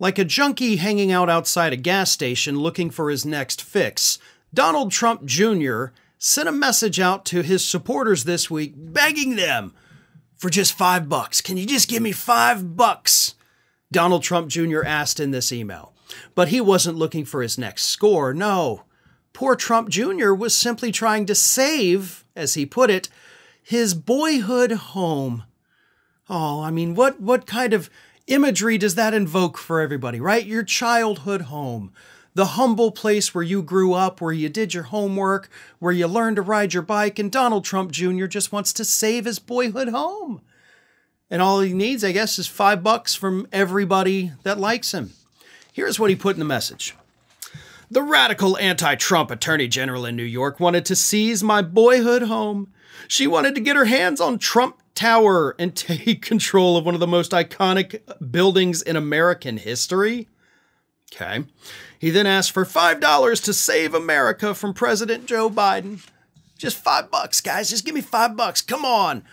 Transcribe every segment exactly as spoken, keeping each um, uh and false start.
Like a junkie hanging out outside a gas station looking for his next fix, Donald Trump Junior sent a message out to his supporters this week, begging them for just five bucks. Can you just give me five bucks? Donald Trump Junior asked in this email. But he wasn't looking for his next score. No, poor Trump Junior was simply trying to save, as he put it, his boyhood home. Oh, I mean, what, what kind of imagery does that invoke for everybody, right? Your childhood home. The humble place where you grew up, where you did your homework, where you learned to ride your bike, and Donald Trump Junior just wants to save his boyhood home. And all he needs, I guess, is five bucks from everybody that likes him. Here's what he put in the message. The radical anti-Trump attorney general in New York wanted to seize my boyhood home. She wanted to get her hands on Trump Tower and take control of one of the most iconic buildings in American history. Okay. He then asked for five dollars to save America from President Joe Biden. Just five bucks, guys. Just give me five bucks. Come on.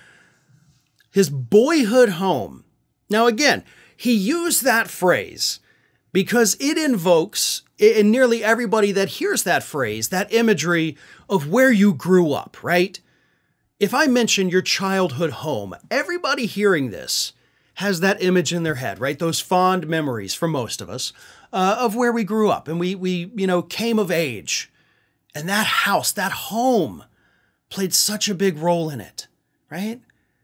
His boyhood home. Now, again, he used that phrase because it invokes in nearly everybody that hears that phrase, that imagery of where you grew up, right? If I mention your childhood home, everybody hearing this has that image in their head, right? Those fond memories for most of us uh, of where we grew up and we, we, you know, came of age. And that house, that home played such a big role in it, right?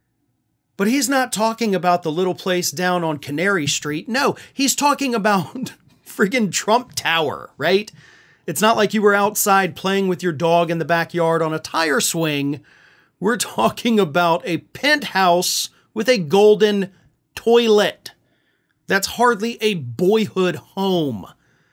But he's not talking about the little place down on Canary Street. No, he's talking about friggin' Trump Tower, right? It's not like you were outside playing with your dog in the backyard on a tire swing. We're talking about a penthouse with a golden toilet. That's hardly a boyhood home.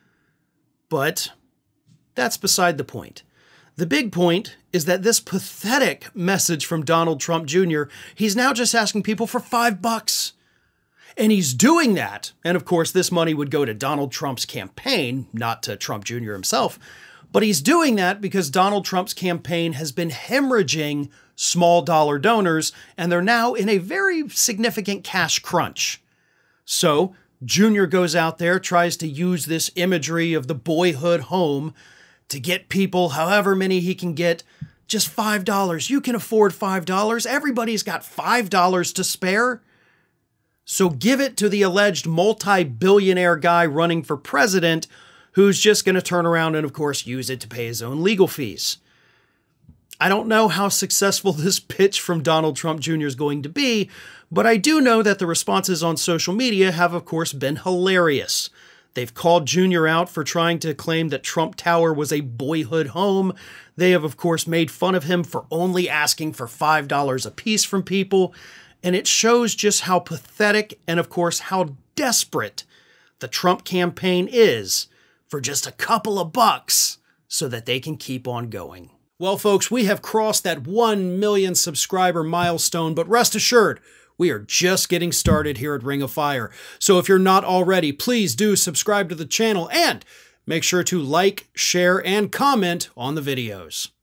But that's beside the point. The big point is that this pathetic message from Donald Trump Junior, he's now just asking people for five bucks. And he's doing that. And of course, this money would go to Donald Trump's campaign, not to Trump Junior himself. But he's doing that because Donald Trump's campaign has been hemorrhaging small dollar donors, and they're now in a very significant cash crunch. So Junior goes out there, tries to use this imagery of the boyhood home to get people, however many he can get, just five dollars. You can afford five dollars. Everybody's got five dollars to spare. So give it to the alleged multi-billionaire guy running for president who's just going to turn around and, of course, use it to pay his own legal fees. I don't know how successful this pitch from Donald Trump Junior is going to be, but I do know that the responses on social media have, of course, been hilarious. They've called Junior out for trying to claim that Trump Tower was a boyhood home. They have, of course, made fun of him for only asking for five dollars a piece from people. And it shows just how pathetic and, of course, how desperate the Trump campaign is for just a couple of bucks so that they can keep on going. Well, folks, we have crossed that one million subscriber milestone, but rest assured, we are just getting started here at Ring of Fire. So if you're not already, please do subscribe to the channel and make sure to like, share, and comment on the videos.